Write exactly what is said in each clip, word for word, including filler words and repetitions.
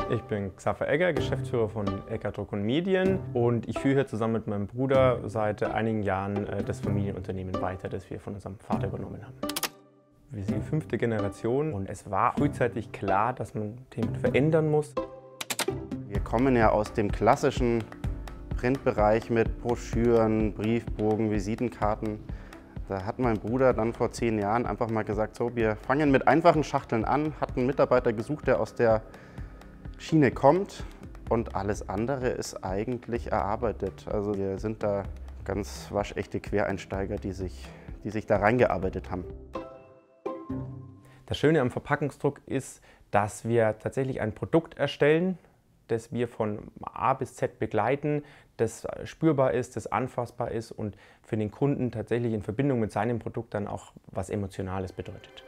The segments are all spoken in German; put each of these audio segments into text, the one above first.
Ich bin Xaver Egger, Geschäftsführer von Egger Druck und Medien, und ich führe hier zusammen mit meinem Bruder seit einigen Jahren das Familienunternehmen weiter, das wir von unserem Vater übernommen haben. Wir sind die fünfte Generation und es war frühzeitig klar, dass man Themen verändern muss. Wir kommen ja aus dem klassischen Printbereich mit Broschüren, Briefbogen, Visitenkarten. Da hat mein Bruder dann vor zehn Jahren einfach mal gesagt, so, wir fangen mit einfachen Schachteln an, hat einen Mitarbeiter gesucht, der aus der Schiene kommt, und alles andere ist eigentlich erarbeitet. Also wir sind da ganz waschechte Quereinsteiger, die sich, die sich da reingearbeitet haben. Das Schöne am Verpackungsdruck ist, dass wir tatsächlich ein Produkt erstellen, das wir von A bis Z begleiten, das spürbar ist, das anfassbar ist und für den Kunden tatsächlich in Verbindung mit seinem Produkt dann auch was Emotionales bedeutet.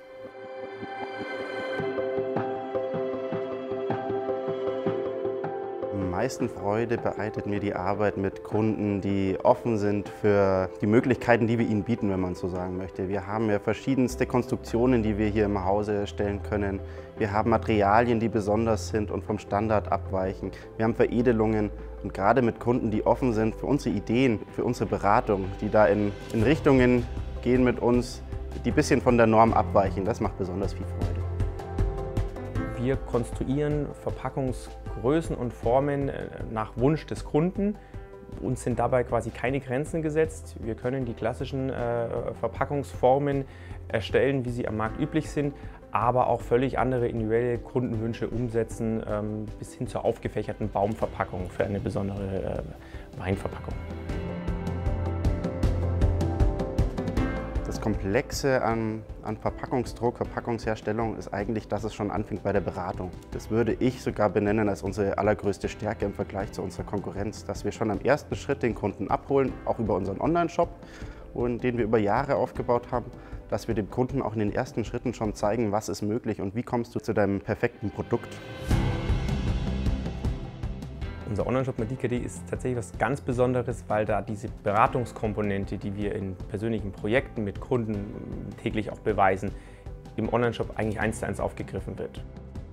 Am meisten Freude bereitet mir die Arbeit mit Kunden, die offen sind für die Möglichkeiten, die wir ihnen bieten, wenn man so sagen möchte. Wir haben ja verschiedenste Konstruktionen, die wir hier im Hause erstellen können. Wir haben Materialien, die besonders sind und vom Standard abweichen. Wir haben Veredelungen, und gerade mit Kunden, die offen sind für unsere Ideen, für unsere Beratung, die da in, in Richtungen gehen mit uns, die ein bisschen von der Norm abweichen, das macht besonders viel Freude. Wir konstruieren Verpackungsgrößen und Formen nach Wunsch des Kunden. Uns sind dabei quasi keine Grenzen gesetzt. Wir können die klassischen äh, Verpackungsformen erstellen, wie sie am Markt üblich sind, aber auch völlig andere individuelle Kundenwünsche umsetzen, ähm, bis hin zur aufgefächerten Baumverpackung für eine besondere äh, Weinverpackung. Das Komplexe an, an Verpackungsdruck, Verpackungsherstellung ist eigentlich, dass es schon anfängt bei der Beratung. Das würde ich sogar benennen als unsere allergrößte Stärke im Vergleich zu unserer Konkurrenz, dass wir schon am ersten Schritt den Kunden abholen, auch über unseren Online-Shop, den wir über Jahre aufgebaut haben, dass wir dem Kunden auch in den ersten Schritten schon zeigen, was ist möglich und wie kommst du zu deinem perfekten Produkt. Unser Online-Shop Madika punkt de ist tatsächlich was ganz Besonderes, weil da diese Beratungskomponente, die wir in persönlichen Projekten mit Kunden täglich auch beweisen, im Online-Shop eigentlich eins zu eins aufgegriffen wird.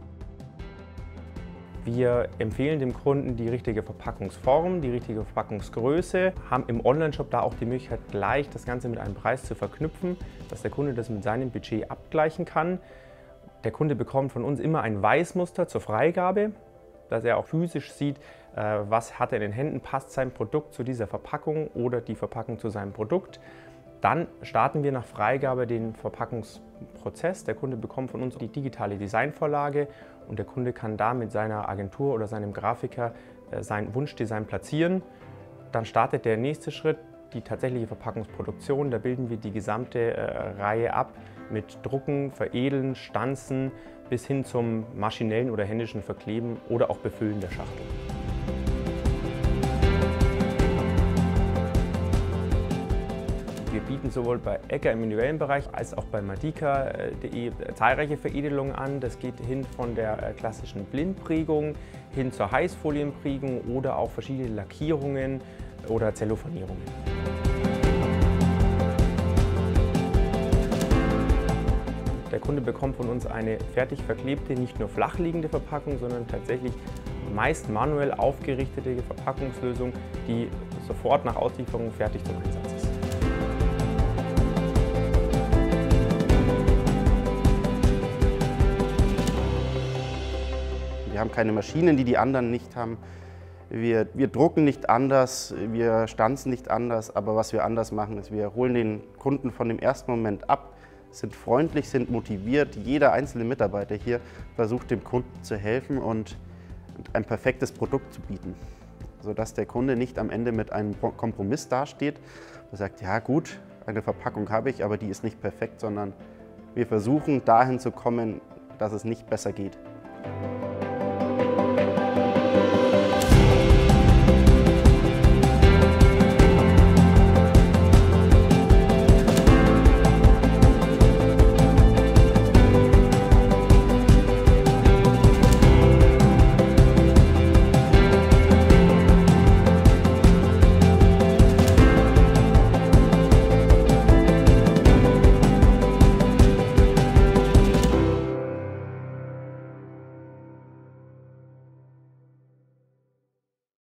Wir empfehlen dem Kunden die richtige Verpackungsform, die richtige Verpackungsgröße, haben im Online-Shop da auch die Möglichkeit, gleich das Ganze mit einem Preis zu verknüpfen, dass der Kunde das mit seinem Budget abgleichen kann. Der Kunde bekommt von uns immer ein Weißmuster zur Freigabe, dass er auch physisch sieht, was hat er in den Händen, passt sein Produkt zu dieser Verpackung oder die Verpackung zu seinem Produkt. Dann starten wir nach Freigabe den Verpackungsprozess. Der Kunde bekommt von uns die digitale Designvorlage und der Kunde kann da mit seiner Agentur oder seinem Grafiker sein Wunschdesign platzieren. Dann startet der nächste Schritt, die tatsächliche Verpackungsproduktion. Da bilden wir die gesamte Reihe ab mit Drucken, Veredeln, Stanzen bis hin zum maschinellen oder händischen Verkleben oder auch Befüllen der Schachtel. Wir bieten sowohl bei Egger im individuellen Bereich als auch bei Madika punkt de zahlreiche Veredelungen an. Das geht hin von der klassischen Blindprägung hin zur Heißfolienprägung oder auch verschiedene Lackierungen oder Zellophanierungen. Der Kunde bekommt von uns eine fertig verklebte, nicht nur flach liegende Verpackung, sondern tatsächlich meist manuell aufgerichtete Verpackungslösung, die sofort nach Auslieferung fertig zum Einsatz ist. Wir haben keine Maschinen, die die anderen nicht haben. Wir, wir drucken nicht anders, wir stanzen nicht anders, aber was wir anders machen, ist, wir holen den Kunden von dem ersten Moment ab, sind freundlich, sind motiviert. Jeder einzelne Mitarbeiter hier versucht dem Kunden zu helfen und ein perfektes Produkt zu bieten, sodass der Kunde nicht am Ende mit einem Kompromiss dasteht und sagt, ja gut, eine Verpackung habe ich, aber die ist nicht perfekt, sondern wir versuchen dahin zu kommen, dass es nicht besser geht.